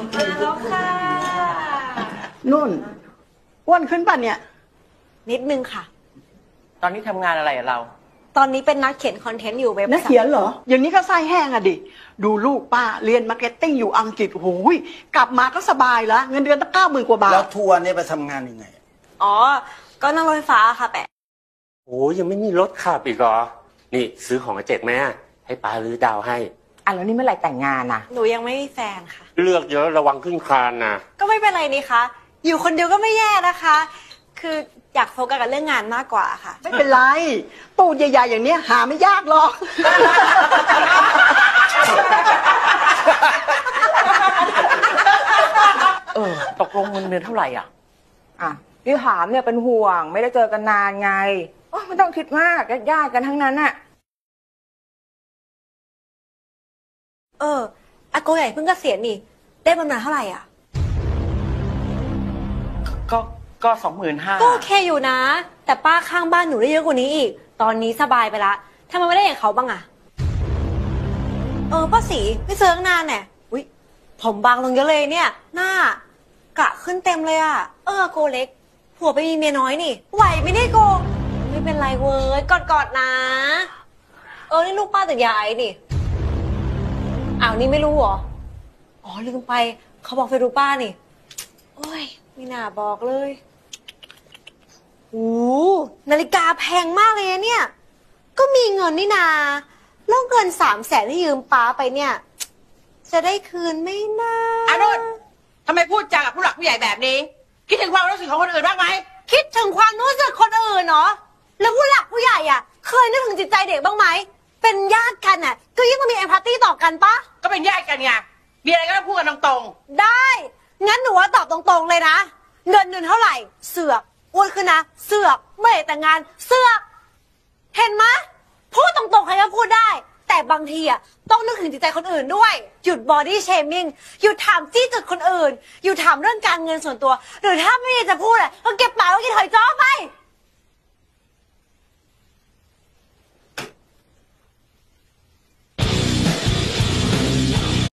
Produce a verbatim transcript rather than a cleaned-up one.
มาแล้วค่ะนุ่นอ้วนขึ้นป่ะเนี่ยนิดนึงค่ะตอนนี้ทำงานอะไรอะเราตอนนี้เป็นนักเขียนคอนเทนต์อยู่เว็บนักเขียนเหรออย่างนี้ก็ไส้แห้งอะดิดูลูกป้าเรียนมาร์เก็ตติ้งอยู่อังกฤษโอ้ยกลับมาก็สบายแล้วเงินเดือนตั้งเก้าหมื่นกว่าบาทแล้วทัวร์เนี่ยไปทำงานยังไงอ๋อก็นั่งรถไฟฟ้าค่ะแปะโอ้ยังไม่มีรถขับอีกเหรอนี่ซื้อของอาเจ็ดแม่ให้ป้าลื้อดาวให้อ่ะแล้วนี่เมื่อไหร่แต่งงานอ่ะหนูยังไม่มีแฟนค่ะเลือกเยอะระวังขึ้นคานนะก็ไม่เป็นไรนี่คะอยู่คนเดียวก็ไม่แย่นะคะคืออยากโฟกัสกับเรื่องงานมากกว่าค่ะไม่เป็นไรตู้ใหญ่ๆอย่างเนี้ยหาไม่ยากหรอกเออตกลงเงินเดือนเท่าไหร่อ่ะอ่ะพี่ถามเนี่ยเป็นห่วงไม่ได้เจอกันนานไงโอ้ไม่ต้องคิดมากญาติกันทั้งนั้นอ่ะเอออาโกใหญ่เพิ่งเกษียณนี่ได้บำนาญเท่าไหร่อ่ะก็ก็สองหมื่นห้าก็โอเคอยู่นะแต่ป้าข้างบ้านหนูได้เยอะกว่านี้อีกตอนนี้สบายไปละทำไมไม่ได้อย่างเขาบ้างอ่ะเออป้าสีไม่เจอตั้งนานแน่อุ้ยผมบางลงเยอะเลยเนี่ยหน้ากระขึ้นเต็มเลยอ่ะเออโกเล็กผัวไปมีเมียน้อยนี่ไหวไม่ได้โกไม่เป็นไรเว้ยกอดๆนะเออนี่ลูกป้าแต่ยายนี่อ้าวนี่ไม่รู้เหรออ๋อลืมไปเขาบอกเฟรูป้านี่โอ้ยไม่น่าบอกเลยโอ้นาฬิกาแพงมากเลยเนี่ยก็มีเงินนี่นาแล้วเงินสามแสนที่ยืมป้าไปเนี่ยจะได้คืนไม่น่าอานุชทำไมพูดจากับผู้หลักผู้ใหญ่แบบนี้คิดถึงความรู้สึกของคนอื่นบ้างไหมคิดถึงความรู้สึกคนอื่นเนาะแล้วผู้หลักผู้ใหญ่อ่ะเคยนึกถึงจิตใจเด็กบ้างไหมเป็นญาติกันอ่ะก็ยิ่งต้องมีเอมพัตตี้ต่อกันปะก็เป็นญาติกันไงมีอะไรก็ต้องพูดกันตรงๆได้งั้นหนูว่าตอบตรงๆเลยนะเงินเดือนเท่าไหร่เสือกอ้วนขึ้นนะเสือกไม่ได้แต่งงานเสือกเห็นไหมพูดตรงๆใครก็พูดได้แต่บางทีอ่ะต้องนึกถึงจิตใจคนอื่นด้วยหยุดบอดี้เชมิ่งหยุดถามจี้จุดคนอื่นหยุดถามเรื่องการเงินส่วนตัวหรือถ้าไม่ได้จะพูดอ่ะก็เก็บปากไว้กินหอยจ้อไป